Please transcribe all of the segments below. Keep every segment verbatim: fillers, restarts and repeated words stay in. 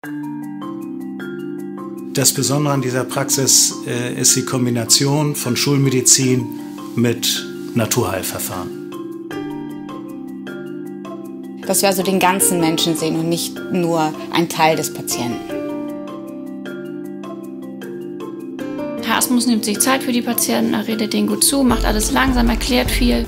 Das Besondere an dieser Praxis äh, ist die Kombination von Schulmedizin mit Naturheilverfahren. Dass wir also den ganzen Menschen sehen und nicht nur einen Teil des Patienten. Herr Asmus nimmt sich Zeit für die Patienten, er redet denen gut zu, macht alles langsam, erklärt viel.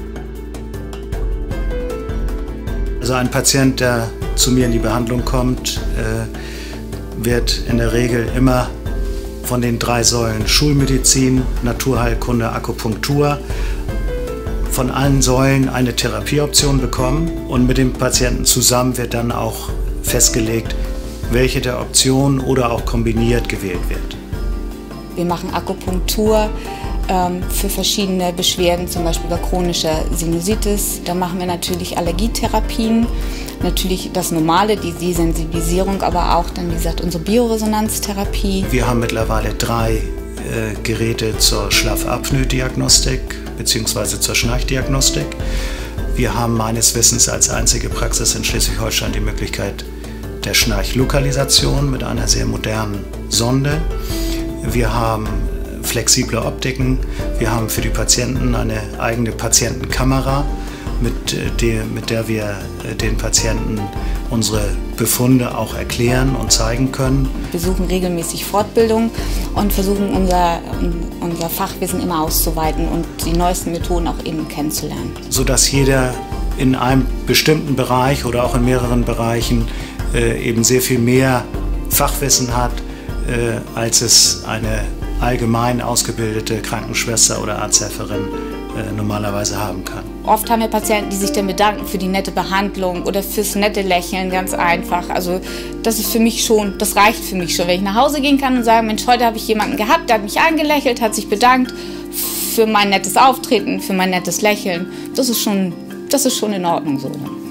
Also ein Patient, der zu mir in die Behandlung kommt, äh, wird in der Regel immer von den drei Säulen Schulmedizin, Naturheilkunde, Akupunktur von allen Säulen eine Therapieoption bekommen, und mit dem Patienten zusammen wird dann auch festgelegt, welche der Optionen oder auch kombiniert gewählt wird. Wir machen Akupunktur ähm, für verschiedene Beschwerden, zum Beispiel bei chronischer Sinusitis. Da machen wir natürlich Allergietherapien, natürlich das Normale, die Desensibilisierung, aber auch dann, wie gesagt, unsere Bioresonanztherapie. Wir haben mittlerweile drei äh, Geräte zur Schlafapnoe-Diagnostik bzw. zur Schnarchdiagnostik. Wir haben meines Wissens als einzige Praxis in Schleswig-Holstein die Möglichkeit der Schnarchlokalisation mit einer sehr modernen Sonde. Wir haben flexible Optiken, wir haben für die Patienten eine eigene Patientenkamera, mit der, mit der wir den Patienten unsere Befunde auch erklären und zeigen können. Wir besuchen regelmäßig Fortbildung und versuchen unser, unser Fachwissen immer auszuweiten und die neuesten Methoden auch eben kennenzulernen. Sodass jeder in einem bestimmten Bereich oder auch in mehreren Bereichen äh, eben sehr viel mehr Fachwissen hat, äh, als es eine allgemein ausgebildete Krankenschwester oder Arzthelferin äh, normalerweise haben kann. Oft haben wir Patienten, die sich dann bedanken für die nette Behandlung oder fürs nette Lächeln, ganz einfach. Also das ist für mich schon, das reicht für mich schon, wenn ich nach Hause gehen kann und sage, Mensch, heute habe ich jemanden gehabt, der hat mich angelächelt, hat sich bedankt für mein nettes Auftreten, für mein nettes Lächeln. Das ist schon, das ist schon in Ordnung so.